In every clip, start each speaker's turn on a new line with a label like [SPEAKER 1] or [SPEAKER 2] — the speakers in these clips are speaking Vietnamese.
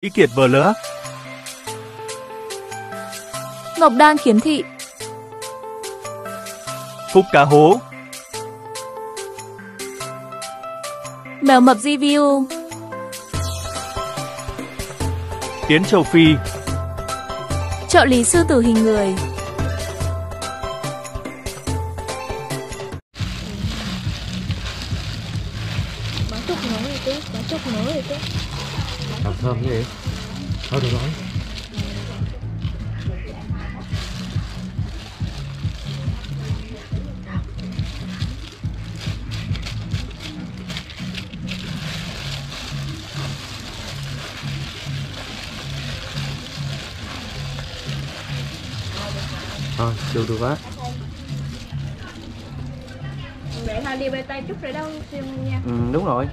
[SPEAKER 1] Ý Kiệt vờ lỡ.
[SPEAKER 2] Ngọc Đan khiếm thị.
[SPEAKER 1] Phúc cá hố.
[SPEAKER 2] Mèo mập review.
[SPEAKER 1] Tiến châu Phi.
[SPEAKER 2] Trợ lý sư tử hình người.
[SPEAKER 3] Bán chục nữa rồi chứ, bán chục nữa rồi chứ.
[SPEAKER 4] Làm thơm cái gì? Thôi được rồi. Thôi, được quá.
[SPEAKER 3] Vậy thôi đi bê tay chút rồi đâu xem nha.
[SPEAKER 4] Đúng rồi.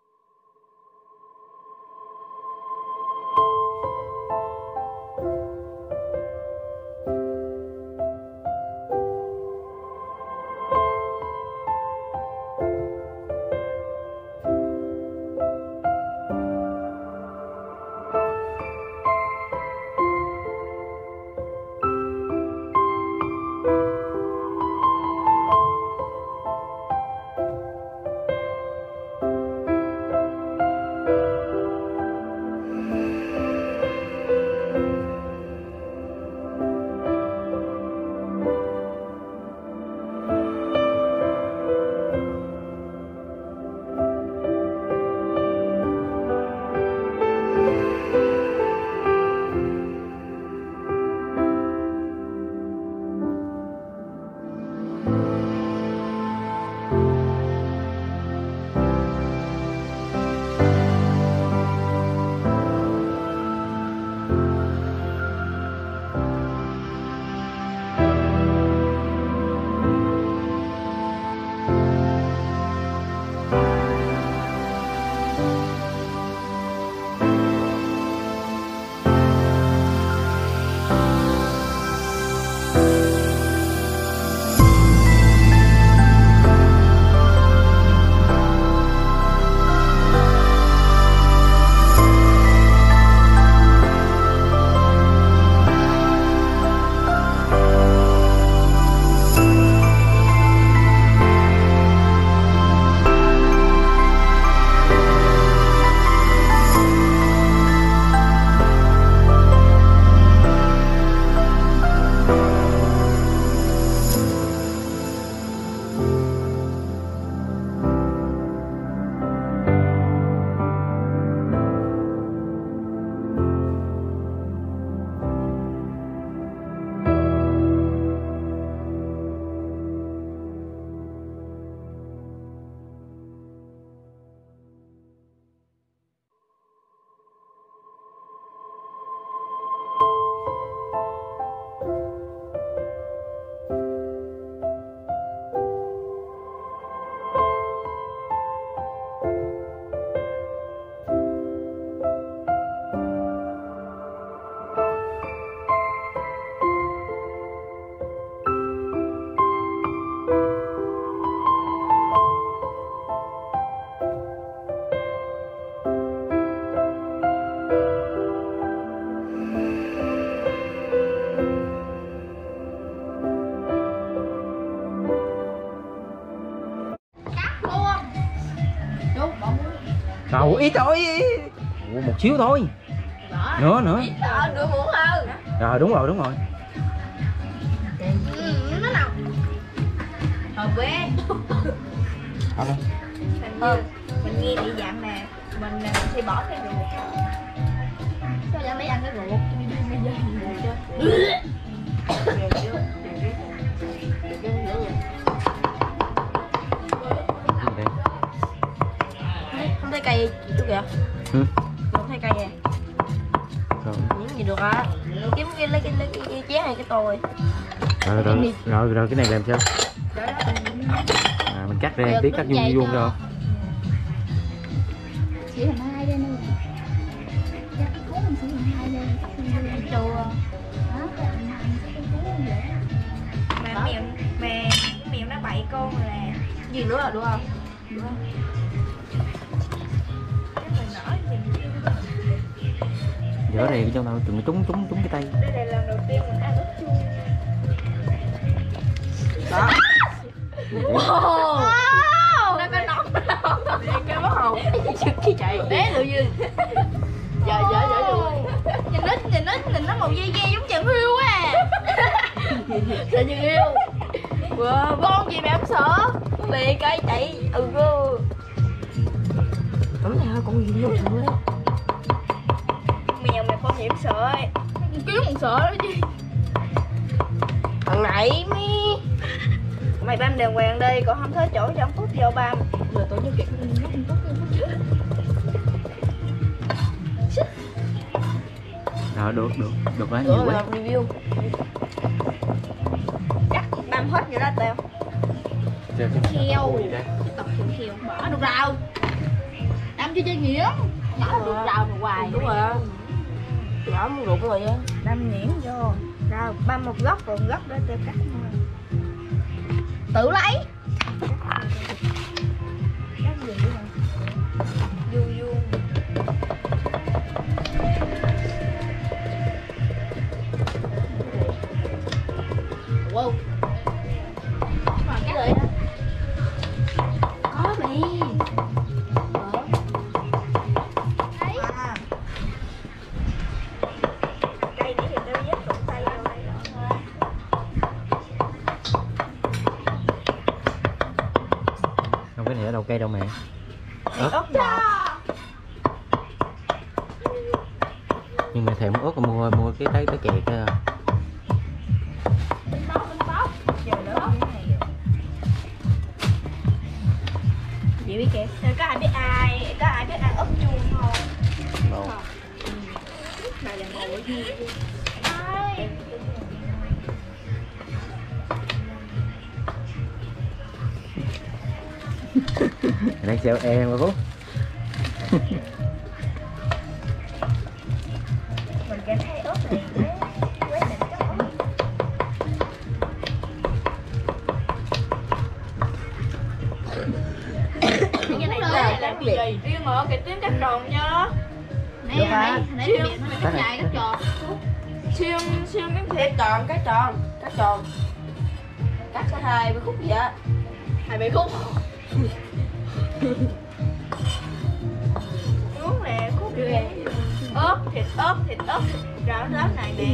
[SPEAKER 4] Đâu ít thôi. Ủa, một xíu thôi. Nữa.
[SPEAKER 3] Nữa muỗng hơn.
[SPEAKER 4] Rồi đúng rồi.
[SPEAKER 3] Nó nào. Hợp quê. Mình nghe bị dạng nè, mình sẽ bỏ cái ruột. Sao vậy mấy ăn cái ruột? Không thấy cây chú kìa. Không thấy cây kìa. Những gì được á? Kiếm lấy cái chén này cái tôi.
[SPEAKER 4] Rồi cái này làm sao? Mình cắt ra tí, cắt vuông rồi.
[SPEAKER 3] Chỉ thành hai đây nữa. Chắc thấy mình chỉ thành hai đây. Chua. Mà mèo nó bậy con là gì nữa rồi đúng không? Đúng không? Chắc mình nở thì
[SPEAKER 4] Dở rì trong nào đừng trúng cái tay.
[SPEAKER 3] Đây là lần đầu tiên mình ăn ớt chuông. Đó. Wow. Nó có nóng đâu. Cái mất hồn. Cái chạy té tự nhiên. Giờ nhìn nó màu dê giống chàng hiêu quá. Sợ chàng hiêu. Con gì mà em sợ? Bị cái chạy cô. Cấm nhà con gì không sợ đấy. Mèo mà con gì em sợ ấy. Kiếm còn sợ đó chứ. Thằng này mày băm đàng hoàng đi, còn không thấy chỗ trong phút vô băm. Rồi tôi như kiểu nó không tốt chứ.
[SPEAKER 4] Rồi được quá nhiều quá.
[SPEAKER 3] Review. Chắc băm hết rồi đó tao. Heo. Tập thượng heo bỏ được rào. Đâm cho chơi nghĩa. Bỏ được rào mà hoài. Đúng rồi á. Bỏ muốn rụng rồi á. Đâm nhuyễn vô. Rồi băm một góc còn góc đó tao cắt. Tự lấy. Cắt gì nữa hả? Vuông. Wow. Còn cái lợi đó. Có bị. Đấy. Cây này thì tao dắt cọng tay vào đây rồi.
[SPEAKER 4] Không, cái này ở đâu cây đâu mẹ.
[SPEAKER 3] Ớt ngọt.
[SPEAKER 4] Nhưng mà thèm ớt mua cái trái chè kia.
[SPEAKER 3] Chị biết kìa. Có ai biết ăn ớt chuông không?
[SPEAKER 4] Đâu.
[SPEAKER 3] Này là ngồi chuông.
[SPEAKER 4] Đang xeo em mà Phúc.
[SPEAKER 3] Mình cảm thấy ớt này quá đỉnh chắc không? Cái này là cái gì? Riêng mở cái tiếng cắt tròn cho đó. Nè, nãy cắt dài cắt tròn. Siêu cái cắt tròn. Cắt có 2 khúc vậy á. 2 khúc. Uống nè, khúc nè. Thịt ớt rau rớt này nè.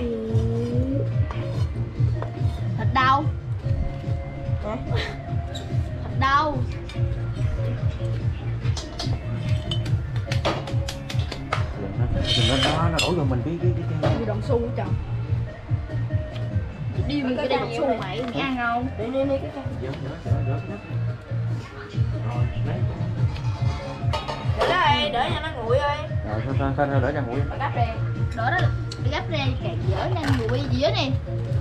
[SPEAKER 3] Thịt đâu? Hả? Thịt đâu?
[SPEAKER 4] Đừng nó đổ vô mình cái
[SPEAKER 3] đồng xu chồng. Đi mua cái đồng xu mày ăn không? Để cái
[SPEAKER 4] dỡ.
[SPEAKER 3] Để đây, để cho nó nguội ơi.
[SPEAKER 4] Rồi thôi đỡ cho nguội.
[SPEAKER 3] Gắp ra. Đỡ đó gắp ra càng dở nhanh nguội gì đó nè.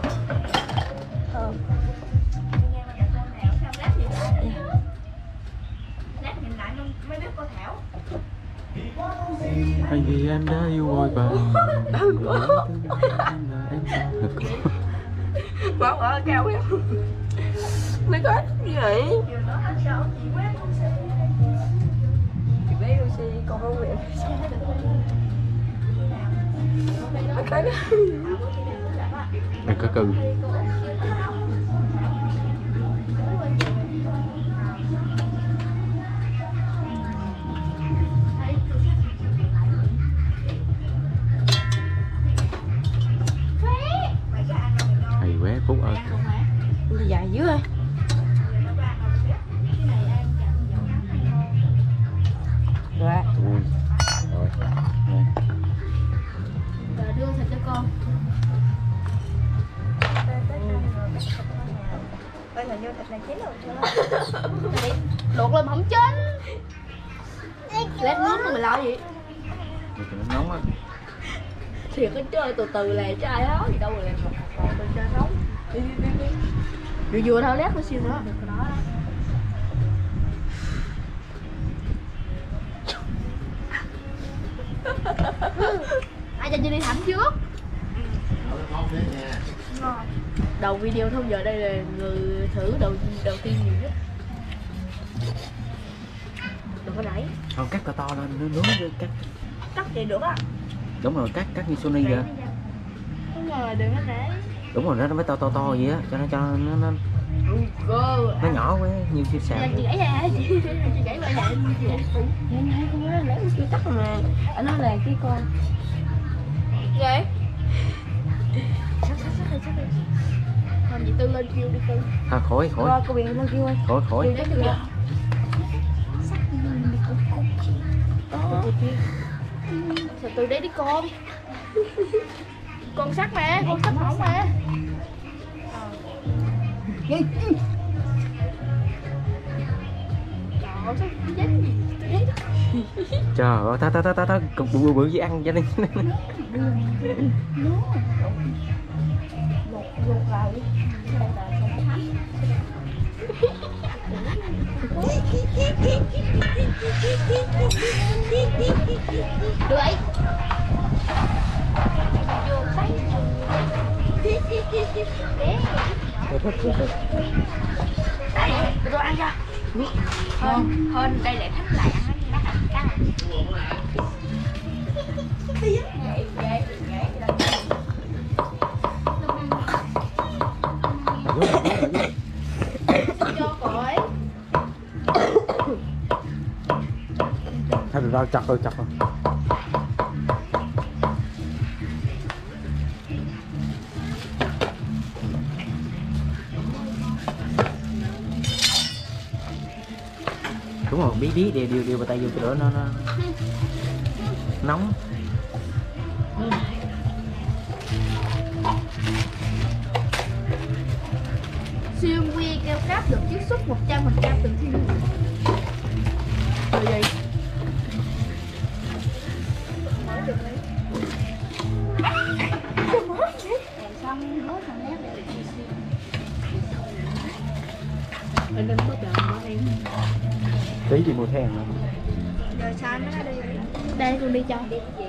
[SPEAKER 3] Lát nhìn lại mới biết cô Thảo.
[SPEAKER 4] Hay vì em đã yêu vội vàng.
[SPEAKER 3] Bỏ cao em. Mấy có như vậy. Chị bé Lucy con không về.
[SPEAKER 4] Đừng có cừ. Hay quá Phúc ơi.
[SPEAKER 3] Dài dữ ơi. Rồi.
[SPEAKER 4] Ui. Rồi. Nè.
[SPEAKER 2] Rồi đưa thịt cho con.
[SPEAKER 3] Bây giờ vô thịt này chín rồi chưa?
[SPEAKER 2] Luộc lên mà không chín. Lát nướng mà mày lo gì?
[SPEAKER 4] Nó nóng á.
[SPEAKER 2] Thiệt cái chơi từ từ là chứ ai đó gì đâu rồi làm một bên cho nóng. Đi. Vừa thôi lát nó xiên nữa. Được cái đó. Ai cho chị đi thẩm trước. Ngon. Đầu video thôi giờ đây là người thử đầu tiên nhiều nhất. Đừng có đẩy.
[SPEAKER 4] Không cắt to lên nó nướng cắt.
[SPEAKER 3] Cắt thì được á.
[SPEAKER 4] Đúng rồi, cắt như Sony kìa.
[SPEAKER 3] Đúng rồi, đừng có để.
[SPEAKER 4] Đúng rồi, nó mới to vậy á, cho nó nó nhỏ quá, nhiều chiếc sạc.
[SPEAKER 3] Chị gãy ra, chị gãy qua lại.
[SPEAKER 2] Không có lấy cái tắt mà. Anh nói là cái con.
[SPEAKER 3] Vậy? Sắp đi. Còn chị Tư lên kêu đi Tư.
[SPEAKER 4] À, khỏi.
[SPEAKER 2] Qua cô biển lên kêu ơi.
[SPEAKER 4] Khỏi.
[SPEAKER 3] Kêu cho kìa. Sao Tư đấy đi con. Con sắt mà, con sắt mỏng mà. Trời ơi, sao dính gì? Tôi thấy đó.
[SPEAKER 4] Trời ơi, ta cục bự gì ăn cho nên.
[SPEAKER 2] Lột rồi.
[SPEAKER 3] Đưa ấy. Tôi ăn cho. Hơn đây lại thích lại ăn nó ăn cá. Cho cõi.
[SPEAKER 4] Thôi được rồi, chặt rồi. Đúng rồi, bí điều vào tay vô cái đó nó nóng.
[SPEAKER 3] Xuyên quy keo cáp được chiết xuất 100% từ thiên nhiên. Rồi gì? Xong hết thằng nét để chi xuyên.
[SPEAKER 2] Anh đang bắt đầu mở em.
[SPEAKER 4] Tí đi mua thèn nữa.
[SPEAKER 3] Rồi sao nó đi? Đây con đi cho.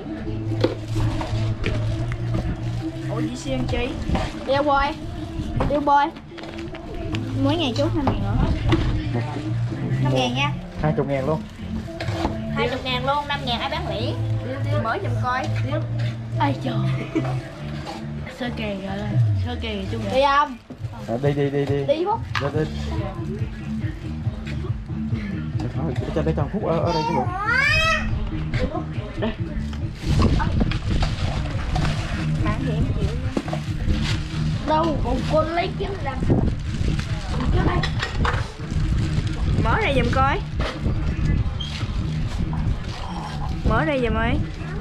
[SPEAKER 3] Ủa chị xuyên chị? Đeo boy. Mỗi ngày chút 5.000 nữa. 5.000 nha.
[SPEAKER 4] 20.000 luôn.
[SPEAKER 3] 20.000 luôn, 5.000 ai bán lẻ. Mở giùm coi.
[SPEAKER 2] Ai trời. Sơ kè gọi là sơ kè chung
[SPEAKER 3] Đi không?
[SPEAKER 4] Đi.
[SPEAKER 3] Đi Phúc.
[SPEAKER 4] Đi. Thôi, cho để cho Phúc ở đây chứ bộ. Đây.
[SPEAKER 3] Bạn thì em chịu. Đâu, còn con lấy kiếm làm. Mở ra giùm coi. Mở ra giùm ơi.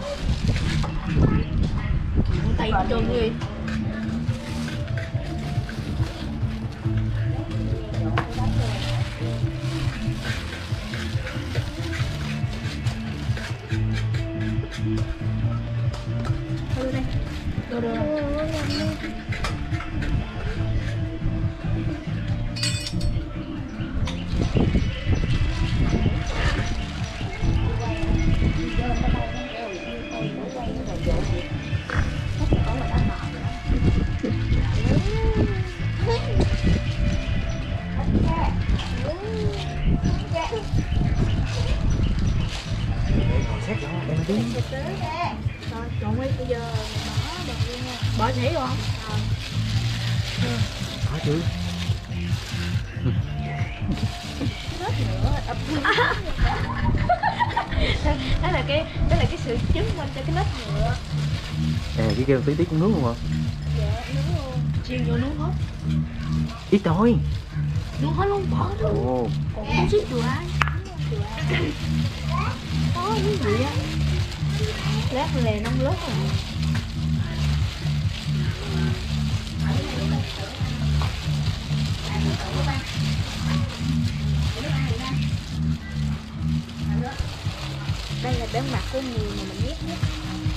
[SPEAKER 3] Tay trơn gì? Đưa đây.
[SPEAKER 4] Xét cho em đi.
[SPEAKER 3] Còn mấy bây giờ bỏ nhảy rồi không?
[SPEAKER 4] Có chứ.
[SPEAKER 3] Đó là cái sự chứng minh cho cái nếp nhựa.
[SPEAKER 4] Cái kêu tí cũng nướng luôn hả?
[SPEAKER 3] Dạ nướng luôn. Chiên vô nướng hết.
[SPEAKER 4] Ít thôi.
[SPEAKER 3] Nướng hết luôn, bỏ luôn.
[SPEAKER 4] Ồ.
[SPEAKER 3] Còn không xíu chùa ai. Có cái gì á. Lát lè nông lớp rồi. Đây là bén mặt của người mà mình ghét nhất.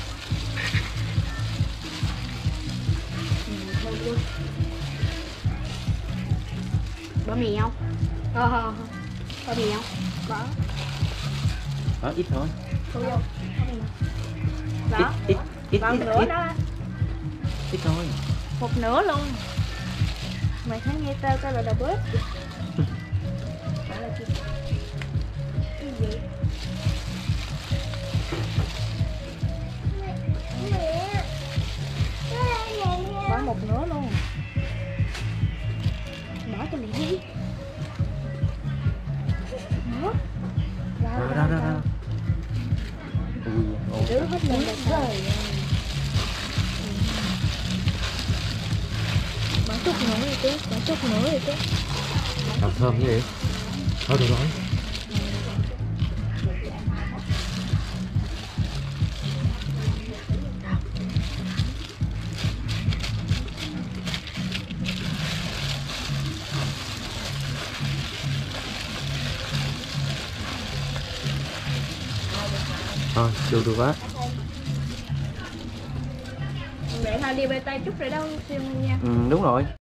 [SPEAKER 3] Bỏ mì không? Bỏ mì không? Bỏ.
[SPEAKER 4] Đó, ít thôi.
[SPEAKER 3] Không vô. Đó.
[SPEAKER 4] Ít
[SPEAKER 3] Nửa đó.
[SPEAKER 4] Ít thôi.
[SPEAKER 3] Một nửa luôn. Mày thấy nghe tao là đầu bếp. Cái gì?
[SPEAKER 2] chứ, cả chút nữa rồi chứ.
[SPEAKER 4] Đậu thơm như vậy. Thôi được rồi. Thôi, được quá.
[SPEAKER 2] Vậy thôi đi bê tay chút rồi đâu, xem nha.
[SPEAKER 4] Ừ, đúng rồi.